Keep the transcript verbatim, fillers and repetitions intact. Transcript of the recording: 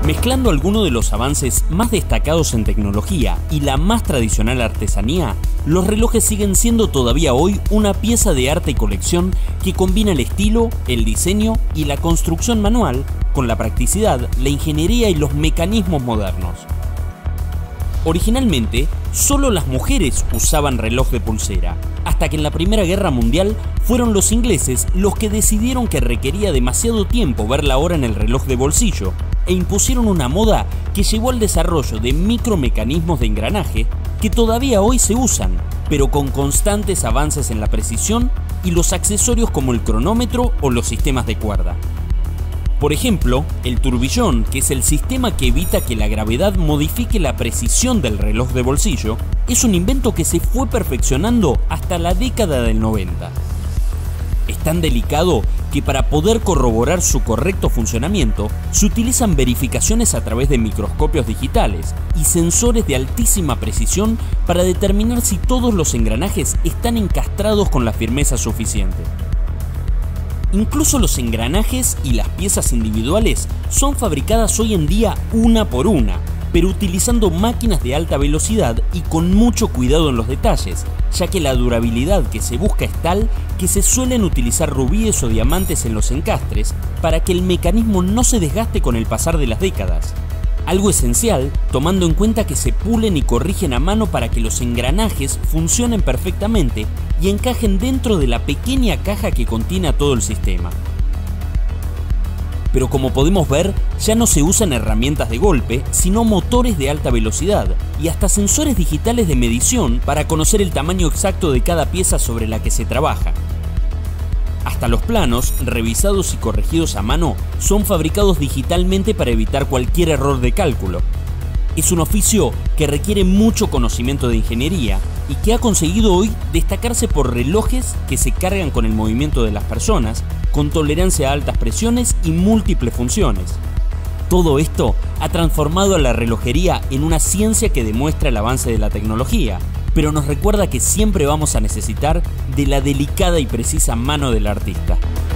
Mezclando algunos de los avances más destacados en tecnología y la más tradicional artesanía, los relojes siguen siendo todavía hoy una pieza de arte y colección que combina el estilo, el diseño y la construcción manual con la practicidad, la ingeniería y los mecanismos modernos. Originalmente, solo las mujeres usaban reloj de pulsera, hasta que en la Primera Guerra Mundial fueron los ingleses los que decidieron que requería demasiado tiempo ver la hora en el reloj de bolsillo e impusieron una moda que llevó al desarrollo de micromecanismos de engranaje que todavía hoy se usan, pero con constantes avances en la precisión y los accesorios como el cronómetro o los sistemas de cuerda. Por ejemplo, el turbillón, que es el sistema que evita que la gravedad modifique la precisión del reloj de bolsillo, es un invento que se fue perfeccionando hasta la década del noventa. Es tan delicado que para poder corroborar su correcto funcionamiento, se utilizan verificaciones a través de microscopios digitales y sensores de altísima precisión para determinar si todos los engranajes están encastrados con la firmeza suficiente. Incluso los engranajes y las piezas individuales son fabricadas hoy en día una por una, pero utilizando máquinas de alta velocidad y con mucho cuidado en los detalles, ya que la durabilidad que se busca es tal que se suelen utilizar rubíes o diamantes en los encastres para que el mecanismo no se desgaste con el pasar de las décadas. Algo esencial, tomando en cuenta que se pulen y corrigen a mano para que los engranajes funcionen perfectamente y encajen dentro de la pequeña caja que contiene a todo el sistema. Pero como podemos ver, ya no se usan herramientas de golpe, sino motores de alta velocidad y hasta sensores digitales de medición para conocer el tamaño exacto de cada pieza sobre la que se trabaja. Hasta los planos, revisados y corregidos a mano, son fabricados digitalmente para evitar cualquier error de cálculo. Es un oficio que requiere mucho conocimiento de ingeniería y que ha conseguido hoy destacarse por relojes que se cargan con el movimiento de las personas, con tolerancia a altas presiones y múltiples funciones. Todo esto ha transformado a la relojería en una ciencia que demuestra el avance de la tecnología, pero nos recuerda que siempre vamos a necesitar de la delicada y precisa mano del artista.